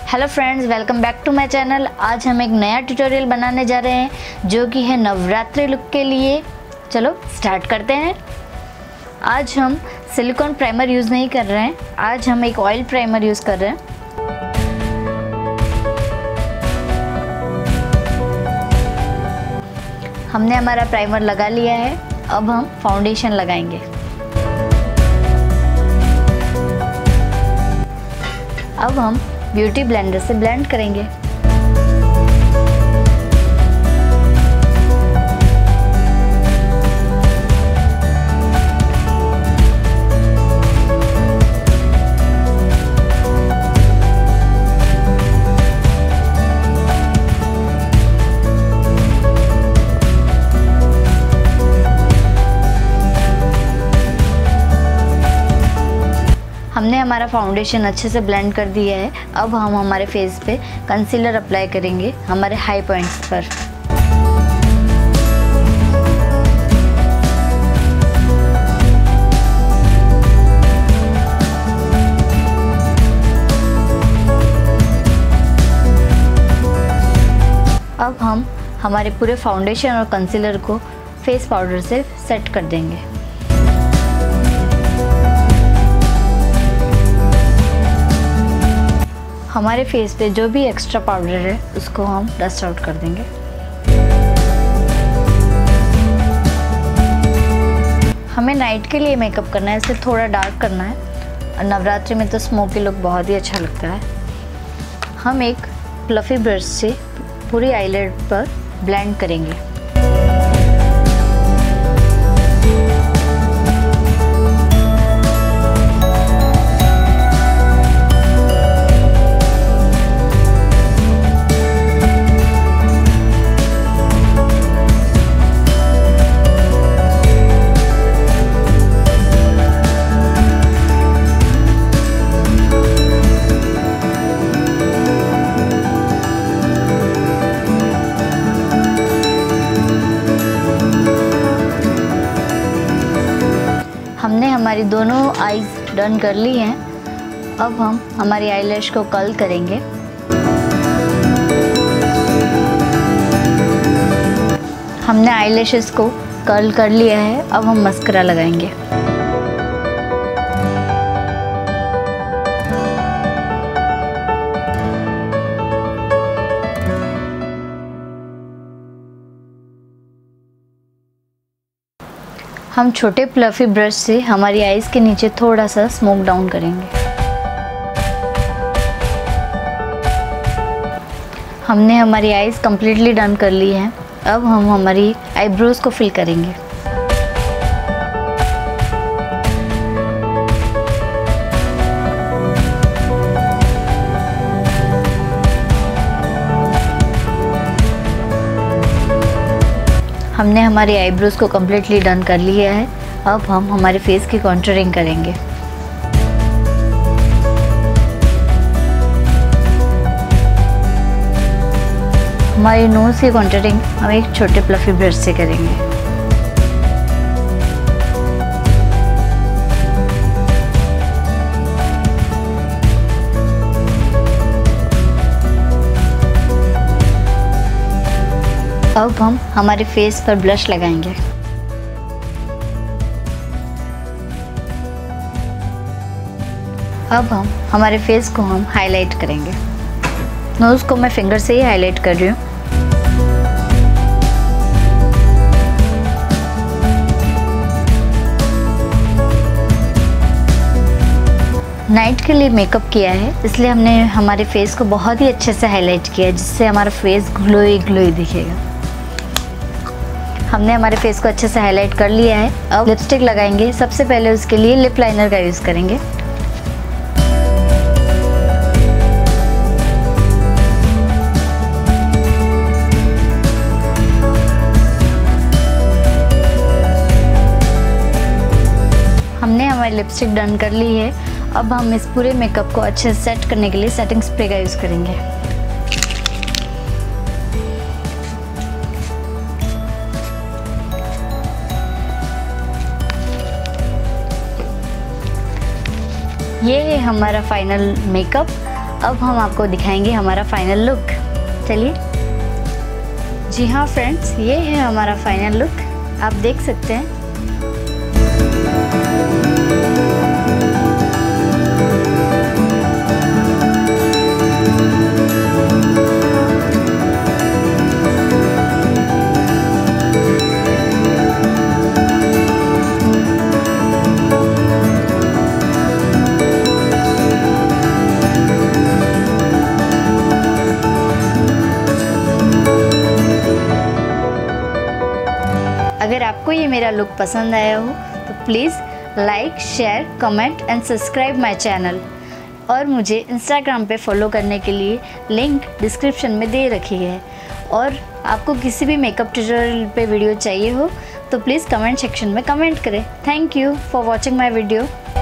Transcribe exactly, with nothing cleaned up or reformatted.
Hello friends, welcome back to my channel. आज हम एक नया ट्यूटोरियल बनाने जा रहे हैं जो कि है नवरात्रि लुक के लिए। चलो स्टार्ट करते हैं। आज हम सिलिकॉन प्राइमर यूज़ नहीं कर रहे हैं, आज हम एक ऑयल प्राइमर यूज़ कर रहे हैं। हमने हमारा प्राइमर लगा लिया है, अब हम फाउंडेशन लगाएंगे। अब हम ब्यूटी ब्लेंडर से ब्लेंड करेंगे। हमने हमारा फाउंडेशन अच्छे से ब्लेंड कर दिया है। अब हम हमारे फेस पे कंसीलर अप्लाई करेंगे हमारे हाई पॉइंट्स पर। अब हम हमारे पूरे फाउंडेशन और कंसीलर को फेस पाउडर से सेट कर देंगे। हमारे फेस पे जो भी एक्स्ट्रा पाउडर है उसको हम डस्ट आउट कर देंगे। हमें नाइट के लिए मेकअप करना है, इसे थोड़ा डार्क करना है और नवरात्रि में तो स्मोकी लुक बहुत ही अच्छा लगता है। हम एक फ्लफी ब्रश से पूरी आईलिड पर ब्लेंड करेंगे। हमने हमारी दोनों आईज डन कर ली हैं। अब हम हमारी आईलैश को कर्ल करेंगे। हमने आईलैशेस को कर्ल कर लिया है, अब हम मस्करा लगाएंगे। हम छोटे फ्लफी ब्रश से हमारी आईज के नीचे थोड़ा सा स्मोक डाउन करेंगे। हमने हमारी आईज कंप्लीटली डन कर ली है। अब हम हमारी आईब्रोज को फिल करेंगे। हमने हमारी आईब्रोज को कम्प्लीटली डन कर लिया है। अब हम हमारे फेस की कॉन्टूरिंग करेंगे। हमारी नोज़ की कॉन्टूरिंग हम एक छोटे फ्लफी ब्रश से करेंगे। अब हम हमारे फेस पर ब्लश लगाएंगे। अब हम हमारे फेस को हम हाईलाइट करेंगे। नोज़ को मैं फिंगर से ही हाईलाइट कर रही हूँ। नाइट के लिए मेकअप किया है, इसलिए हमने हमारे फेस को बहुत ही अच्छे से हाईलाइट किया है, जिससे हमारा फेस ग्लोई ग्लोई दिखेगा। हमने हमारे फेस को अच्छे से हाईलाइट कर लिया है। अब लिपस्टिक लगाएंगे। सबसे पहले उसके लिए लिप लाइनर का यूज़ करेंगे। हमने हमारी लिपस्टिक डन कर ली है। अब हम इस पूरे मेकअप को अच्छे से सेट करने के लिए सेटिंग स्प्रे का यूज़ करेंगे। ये है हमारा फाइनल मेकअप। अब हम आपको दिखाएंगे हमारा फाइनल लुक। चलिए। जी हाँ फ्रेंड्स, ये है हमारा फाइनल लुक, आप देख सकते हैं। अगर आपको ये मेरा लुक पसंद आया हो तो please like, share, comment and subscribe my channel. और मुझे इंस्टाग्राम पे फॉलो करने के लिए लिंक डिस्क्रिप्शन में दे रखी है। और आपको किसी भी मेकअप ट्यूटोरियल पे वीडियो चाहिए हो तो प्लीज़ कमेंट सेक्शन में कमेंट करें। Thank you for watching my video.